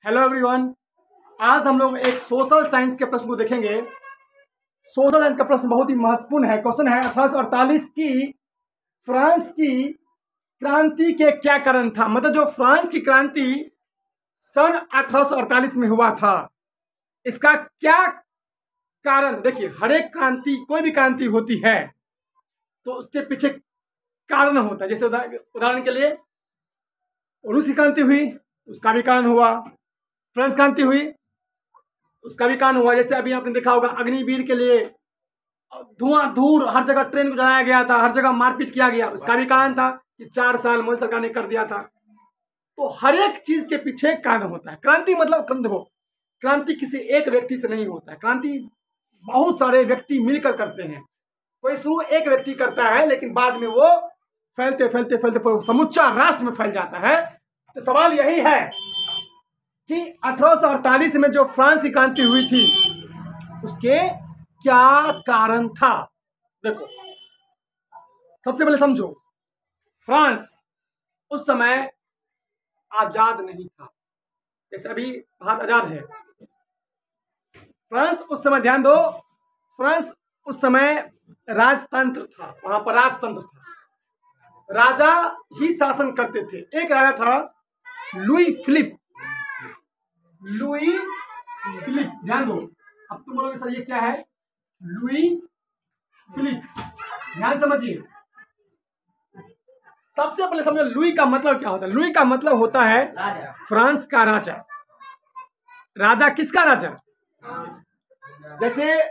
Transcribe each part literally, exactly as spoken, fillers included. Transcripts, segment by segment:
Hello everyone. आज हम लोग एक सोशल साइंस के प्रश्न को देखेंगे। सोशल साइंस का प्रश्न बहुत ही महत्वपूर्ण है। क्वेश्चन है अठारह सौ अड़तालीस की फ्रांस की क्रांति के क्या कारण था। मतलब जो फ्रांस की क्रांति सन अठारह सौ अड़तालीस में हुआ था, इसका क्या कारण। देखिए, हर एक क्रांति, कोई भी क्रांति होती है तो उसके पीछे कारण होता है। जैसे उदाहरण के लिए रूस की क्रांति हुई, उसका भी कारण हुआ। फ्रांस क्रांति हुई, उसका भी कारण हुआ। जैसे अभी आपने देखा होगा अग्निवीर के लिए धुआं धूर हर जगह ट्रेन को जलाया गया था, हर जगह मारपीट किया गया, उसका भी कारण था कि चार साल मोदी सरकार ने कर दिया था। तो हर एक चीज के पीछे कारण होता है। क्रांति मतलब देखो, क्रांति किसी एक व्यक्ति से नहीं होता है। क्रांति बहुत सारे व्यक्ति मिलकर करते हैं। कोई शुरू एक व्यक्ति करता है, लेकिन बाद में वो फैलते फैलते फैलते समूचा राष्ट्र में फैल जाता है। तो सवाल यही है कि अठारह सौ अड़तालीस में जो फ्रांस की क्रांति हुई थी, उसके क्या कारण था। देखो, सबसे पहले समझो, फ्रांस उस समय आजाद नहीं था। जैसे अभी भारत आजाद है, फ्रांस उस समय, ध्यान दो, फ्रांस उस समय राजतंत्र था। वहां पर राजतंत्र था, राजा ही शासन करते थे। एक राजा था लुई फिलिप। लुई फिलिप, ध्यान दो। अब तुम बोलोगे सर ये क्या है, लुई फिलिप। ध्यान समझिए, सबसे पहले समझो लुई का मतलब क्या होता है। लुई का मतलब होता है फ्रांस का राजा। राजा किसका राजा। जैसे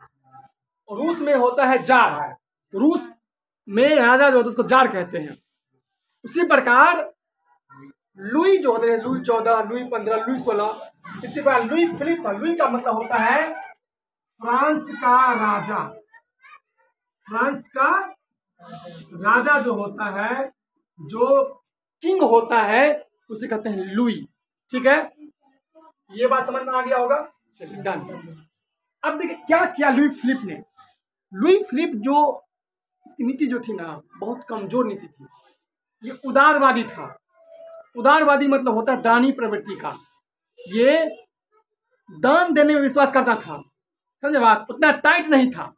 रूस में होता है जार, रूस में राजा जो होता है उसको जार कहते हैं। उसी प्रकार लुई जो होते हैं, लुई चौदह, लुई पंद्रह, लुई सोलह, इसी प्रकार लुई फिलिप था। लुई का मतलब होता है फ्रांस का राजा। फ्रांस का राजा जो होता है, जो किंग होता है, उसे कहते हैं लुई। ठीक है, ये बात समझ में आ गया होगा। चलिए डन। अब देखिए क्या किया लुई फिलिप ने। लुई फिलिप जो इसकी नीति जो थी ना, बहुत कमजोर नीति थी। ये उदारवादी था। उदारवादी मतलब होता है दानी प्रवृत्ति का। ये दान देने में विश्वास करता था। समझे बात, उतना टाइट नहीं था।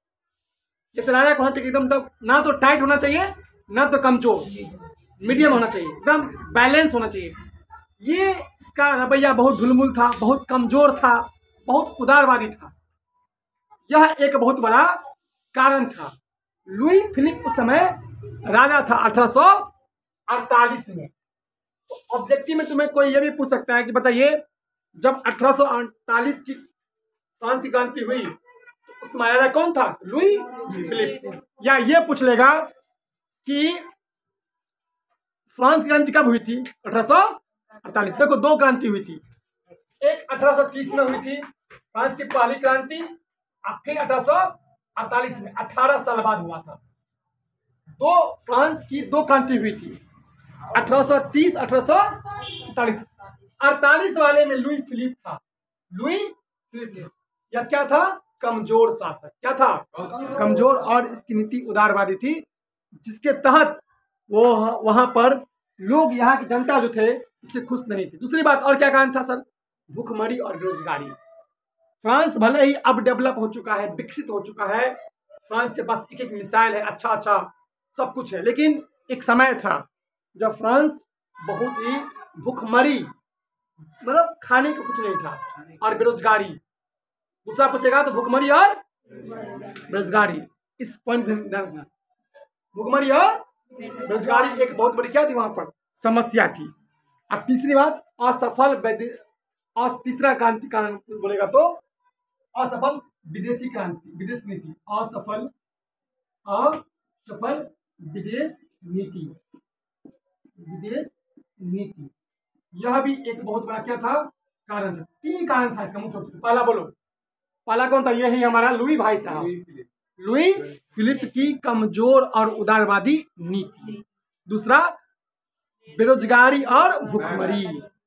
जैसे राजा को होना चाहिए एकदम, तो ना तो टाइट होना चाहिए ना तो कमजोर, मीडियम होना चाहिए, एकदम बैलेंस होना चाहिए। ये इसका रवैया बहुत ढुलमुल था, बहुत कमजोर था, बहुत उदारवादी था। यह एक बहुत बड़ा कारण था। लुई फिलिप उस समय राजा था अठारह सौ अड़तालीस में। तो ऑब्जेक्टिव में तुम्हें कोई यह भी पूछ सकता है कि बताइए, जब अठारह सौ अड़तालीस की फ्रांस की क्रांति हुई तो उस राजा कौन था, लुई फिलिप। या ये पूछ लेगा कि फ्रांस की क्रांति कब हुई थी, अठारह सौ अड़तालीस। देखो, दो क्रांति हुई थी। एक अठारह सौ तीस में हुई थी फ्रांस की पहली क्रांति, और फिर अठारह सौ अड़तालीस में अठारह साल बाद हुआ था। दो फ्रांस की दो क्रांति हुई थी, अठारह सौ तीस, अठारह सौ अड़तालीस। अड़तालीस वाले में लुई फिलिप था। लुई फिलिप या क्या था, कमजोर शासक। क्या था, कमजोर। और इसकी नीति उदारवादी थी, जिसके तहत वो वहां पर लोग, यहाँ की जनता जो थे, इससे खुश नहीं थी। दूसरी बात, और क्या कारण था सर, भूखमरी और बेरोजगारी। फ्रांस भले ही अब डेवलप हो चुका है, विकसित हो चुका है, फ्रांस के पास एक एक मिसाइल है, अच्छा अच्छा सब कुछ है, लेकिन एक समय था जब फ्रांस बहुत ही भूखमरी, मतलब खाने को कुछ नहीं था, और बेरोजगारी। दूसरा पूछेगा तो भूखमरी और बेरोजगारी, इस पॉइंट में ध्यान रखना। भूखमरी और बेरोजगारी एक बहुत बड़ी क्या थी, वहां पर समस्या थी। अब तीसरी बात, असफल और तीसरा क्रांति कारण बोलेगा तो असफल विदेशी क्रांति, विदेश नीति। असफल असफल विदेश नीति, विदेश नीति, यह भी एक बहुत बड़ा क्या था, कारण था। तीन कारण था इसका मुख्य रूप से। पहला बोलो, पहला कौन था, यही हमारा लुई भाई साहब, लुई फिलिप की कमजोर और उदारवादी नीति। दूसरा बेरोजगारी और भूखमरी।